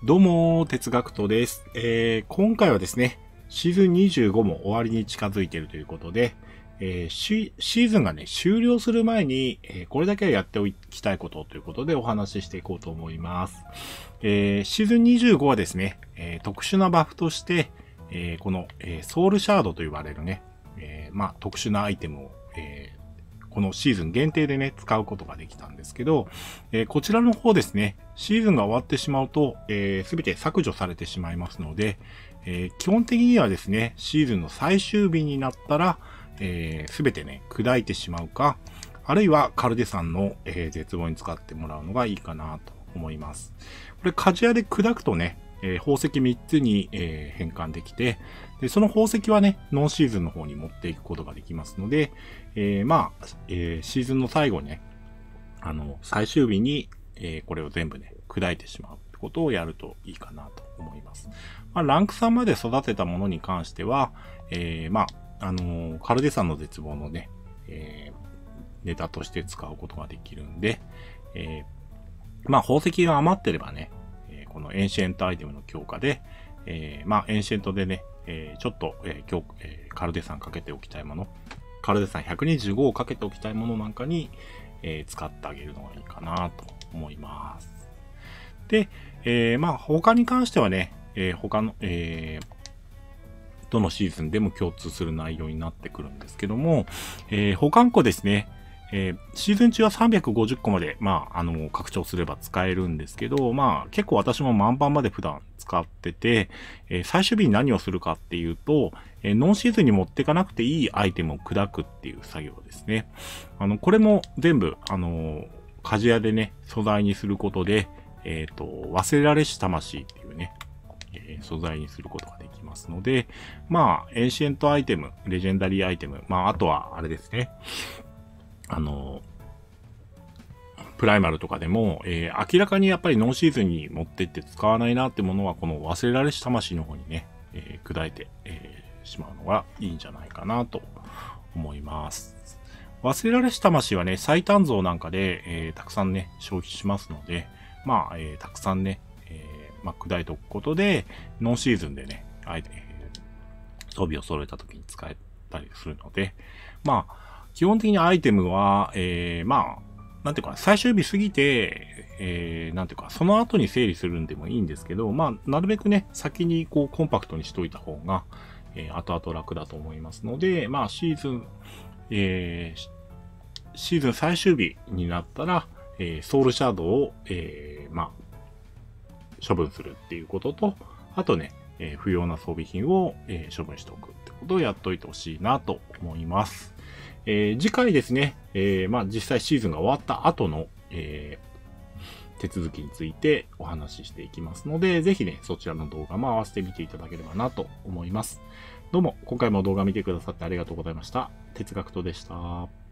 どうも、哲学とです。今回はですね、シーズン25も終わりに近づいているということで、シーズンがね、終了する前に、これだけはやっておきたいことということでお話ししていこうと思います。シーズン25はですね、特殊なバフとして、この、ソウルシャードと言われるね、特殊なアイテムを、このシーズン限定でね、使うことができたんですけど、こちらの方ですね、シーズンが終わってしまうと、すべて削除されてしまいますので、基本的にはですね、シーズンの最終日になったら、すべてね、砕いてしまうか、あるいはカルデさんの、絶望に使ってもらうのがいいかなと思います。これ、鍛冶屋で砕くとね、宝石3つに、変換できて、で、その宝石はね、ノンシーズンの方に持っていくことができますので、シーズンの最後にね、最終日に、これを全部ね、砕いてしまうってことをやるといいかなと思います。ランク3まで育てたものに関しては、カルデさんの絶望のね、ネタとして使うことができるんで、宝石が余ってればね、このエンシェントアイテムの強化で、エンシェントでね、ちょっと、カルデさんかけておきたいもの、カルデさん125をかけておきたいものなんかに、使ってあげるのがいいかなと思います。で、他に関してはね、他の、どのシーズンでも共通する内容になってくるんですけども、保管庫ですね。シーズン中は350個まで、拡張すれば使えるんですけど、結構私も満帆まで普段使ってて、最終日に何をするかっていうと、ノンシーズンに持っていかなくていいアイテムを砕くっていう作業ですね。これも全部、鍛冶屋でね、素材にすることで、忘れられし魂っていうね、素材にすることができますので、エンシェントアイテム、レジェンダリーアイテム、あとは、あれですね、プライマルとかでも、明らかにやっぱりノンシーズンに持ってって使わないなってものは、この忘れられし魂の方にね、砕いて、しまうのがいいんじゃないかなと思います。忘れられし魂はね、最短増なんかで、たくさんね、消費しますので、たくさんね、砕いておくことで、ノンシーズンでね、装備を揃えた時に使えたりするので、基本的にアイテムは、なんていうか、最終日過ぎて、なんていうか、その後に整理するんでもいいんですけど、なるべくね、先にこう、コンパクトにしといた方が、後々楽だと思いますので、シーズン最終日になったら、ソウルシャードを、処分するっていうことと、あとね、不要な装備品を、処分しておくってことをやっといてほしいなと思います。次回ですね、実際シーズンが終わった後の、手続きについてお話ししていきますので、ぜひね、そちらの動画も合わせてみていただければなと思います。どうも、今回も動画見てくださってありがとうございました。哲学とでした。